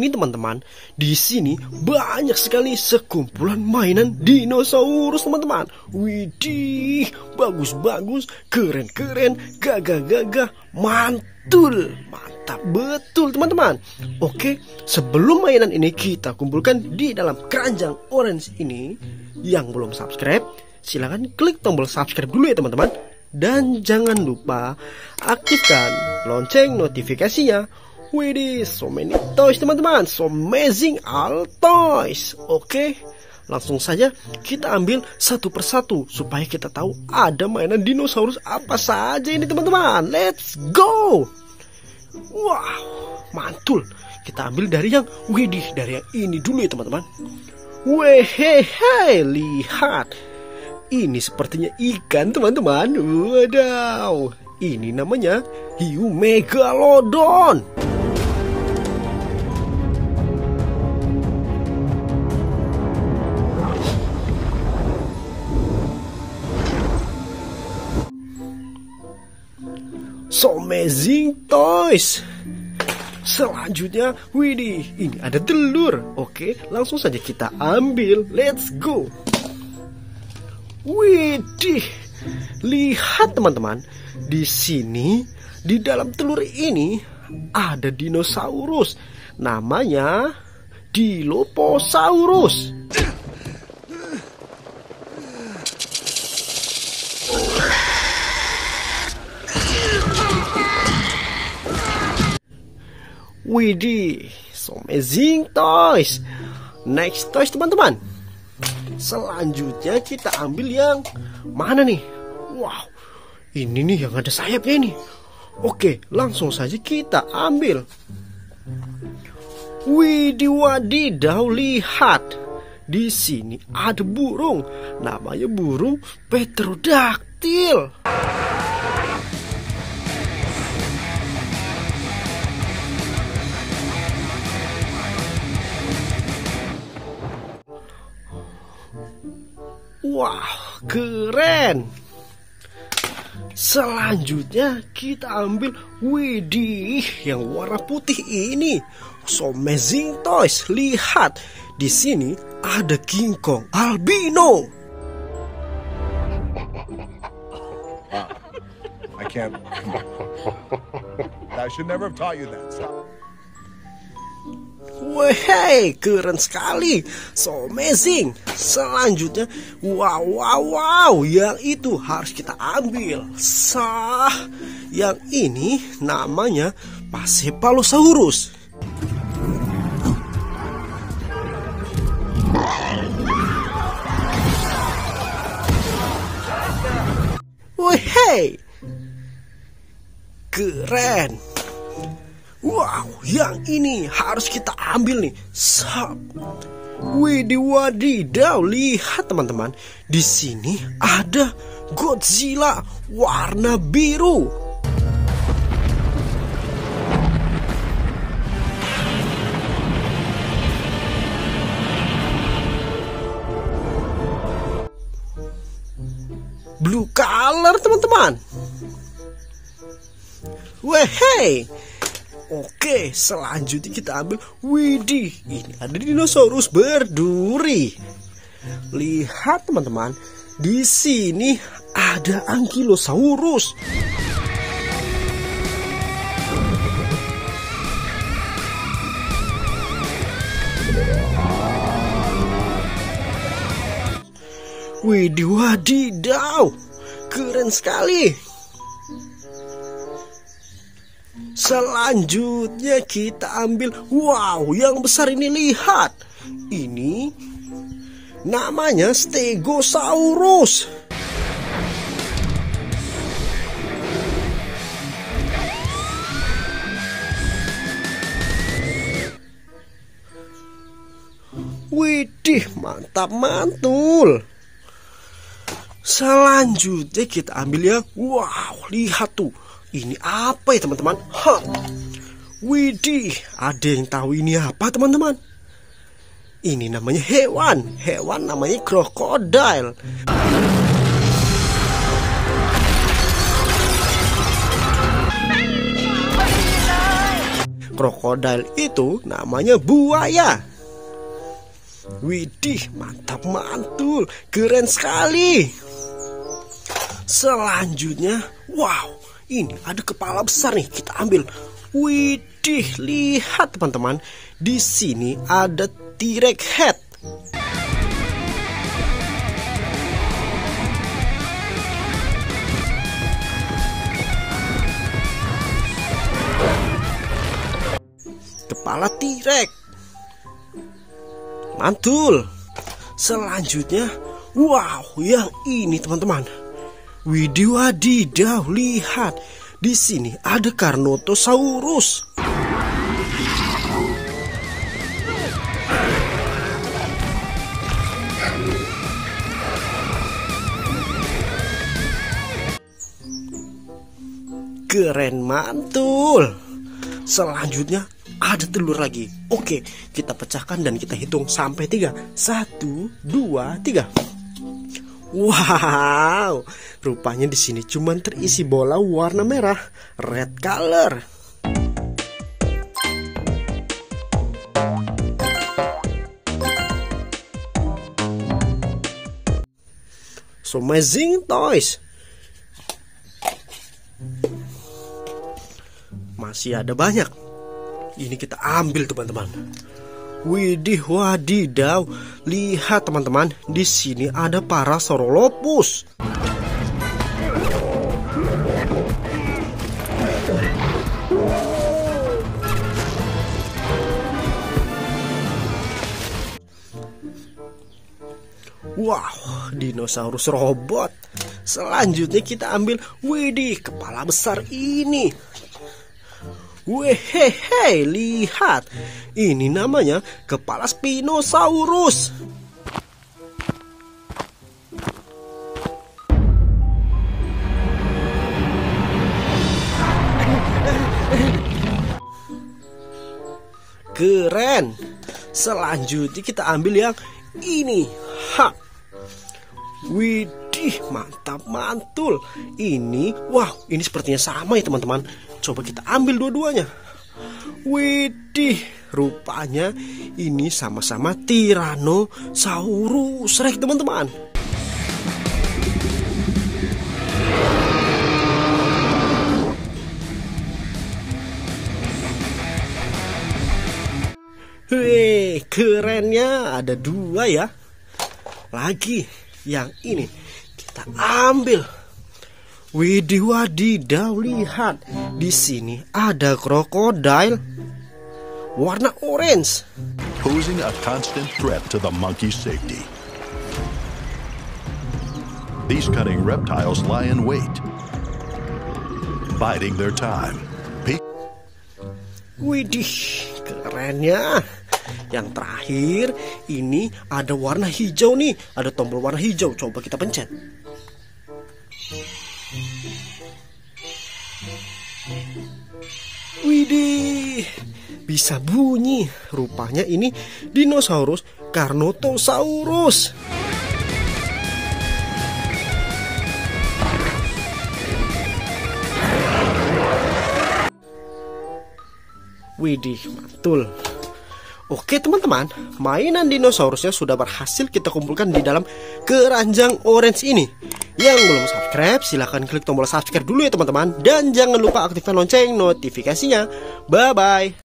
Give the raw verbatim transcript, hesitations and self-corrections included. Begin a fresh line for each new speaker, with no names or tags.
ini teman-teman, di sini banyak sekali sekumpulan mainan dinosaurus teman-teman. Widih, bagus-bagus, keren-keren, gagah-gagah, mantul, mantap betul teman-teman. Oke, sebelum mainan ini kita kumpulkan di dalam keranjang orange ini, yang belum subscribe, silahkan klik tombol subscribe dulu ya teman-teman. Dan jangan lupa aktifkan lonceng notifikasinya. Widih, so many toys teman-teman, so amazing all toys. Oke, langsung saja kita ambil satu persatu supaya kita tahu ada mainan dinosaurus apa saja ini teman-teman. Let's go. Wow, mantul. Kita ambil dari yang, widih, dari yang ini dulu ya teman-teman. Wehehe, lihat. Ini sepertinya ikan teman-teman. Wadaw, ini namanya hiu megalodon. So amazing toys. Selanjutnya, widih, ini ada telur. Oke, langsung saja kita ambil. Let's go. Widih, lihat teman-teman, di sini di dalam telur ini ada dinosaurus, namanya Dilophosaurus. Widih, so amazing toys. Next toys teman-teman. Selanjutnya kita ambil yang mana nih? Wow, ini nih yang ada sayapnya ini. Oke, langsung saja kita ambil. Widih wadidaw, lihat. Di sini ada burung, namanya burung Pterodactyl. Wah, keren. Selanjutnya kita ambil, widih, yang warna putih ini. So amazing toys. Lihat, di sini ada King Kong albino.
I can't. I should never have taught you that. Stop.
Wahai, keren sekali, so amazing. Selanjutnya, wow, wow, wow, yang itu harus kita ambil. Sah, yang ini namanya Pachycephalosaurus. Wahai, keren. Wow, yang ini harus kita ambil nih. Sap. Widih wadidaw, lihat teman-teman. Di sini ada Godzilla warna biru. Blue color teman-teman. Wehey. Oke, selanjutnya kita ambil. Widih, ini ada dinosaurus berduri. Lihat teman-teman, di sini ada Ankylosaurus. Widih wadidaw, keren sekali. Selanjutnya kita ambil, wow, yang besar ini, lihat. Ini namanya Stegosaurus. Widih, mantap mantul. Selanjutnya kita ambil ya, wow, lihat tuh. Ini apa ya teman-teman? Hah. Widih, ada yang tahu ini apa teman-teman? Ini namanya hewan. Hewan namanya krokodil. krokodil itu namanya buaya. Widih, mantap mantul, keren sekali. Selanjutnya, wow, ini ada kepala besar nih, kita ambil. Widih, lihat teman-teman, di sini ada T-Rex head. Kepala T-Rex. Mantul. Selanjutnya, wow, yang ini teman-teman. Widih wadidaw, lihat. Di sini ada Carnotaurus. Keren mantul. Selanjutnya ada telur lagi. Oke, kita pecahkan dan kita hitung sampai tiga. Satu, dua, tiga. Wow, rupanya di sini cuma terisi bola warna merah, red color. So amazing toys. Masih ada banyak. Ini kita ambil teman-teman. Widih wadidaw, lihat teman-teman, di sini ada Parasaurolophus. Wow, dinosaurus robot. Selanjutnya kita ambil, widih, kepala besar ini. Wehehe, lihat. Ini namanya kepala Spinosaurus. Keren. Selanjutnya kita ambil yang ini. Ha. Widih, mantap mantul. Ini, wow, ini sepertinya sama ya teman-teman. Coba kita ambil dua-duanya. Widih, rupanya ini sama-sama Tyrannosaurus Rex teman-teman. Hei, kerennya ada dua ya. Lagi yang ini kita ambil. Widih wadidaw, lihat. Di sini ada krokodil warna orange.
Posing a constant threat to the monkey's safety. These cunning reptiles lie in wait, biding their time. Pe
Widih, kerennya. Yang terakhir, ini ada warna hijau nih. Ada tombol warna hijau, coba kita pencet. Widih, bisa bunyi. Rupanya ini dinosaurus Carnotaurus. Widih, mantul. Oke teman-teman, mainan dinosaurusnya sudah berhasil kita kumpulkan di dalam keranjang orange ini. Yang belum subscribe, silahkan klik tombol subscribe dulu ya teman-teman. Dan jangan lupa aktifkan lonceng notifikasinya. Bye-bye.